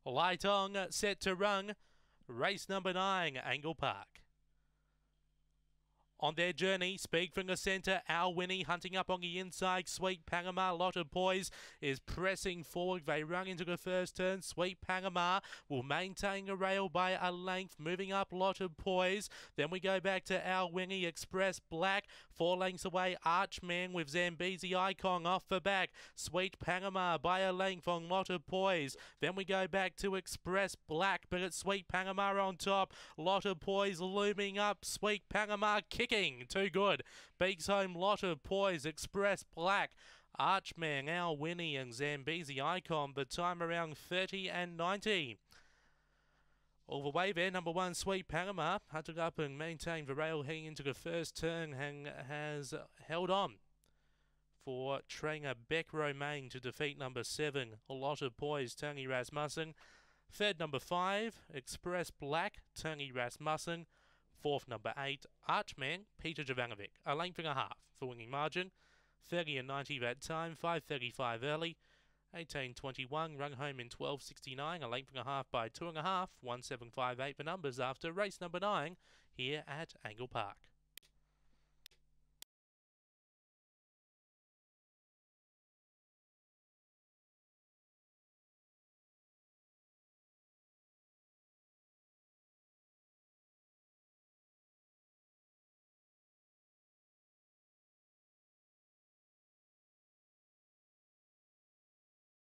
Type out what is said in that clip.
Light on, set to run. Race number 9, Angle Park. On their journey, speed from the centre, Our Winnie hunting up on the inside. Sweet Panama, Lot of Poise is pressing forward. They run into the first turn. Sweet Panama will maintain the rail by a length, moving up Lot of Poise. Then we go back to Our Winnie, Express Black, 4 lengths away. Archman with Zambezi Icon off the back. Sweet Panama by a length on Lot of Poise. Then we go back to Express Black, but it's Sweet Panama on top. Lot of Poise looming up. Sweet Panama kicking. Too good. Beaks home Lot of Poise, Express Black, Archman, Our Winnie and Zambezi Icon. The time around 30 and 90. All the way there, number 1, Sweet Panama, hunted up and maintained the rail heading into the first turn and has held on for trainer Beck Romain to defeat number 7, A Lot of Poise, Tony Rasmussen. Third, number 5, Express Black, Tony Rasmussen. Fourth, number 8, Archman, Peter Jovanovic. A length and a half for winning margin. 30 and 90 that time, 5:35 early. 18:21, run home in 12:69. A length and a half by 2.5. 1758 the numbers after race number 9 here at Angle Park.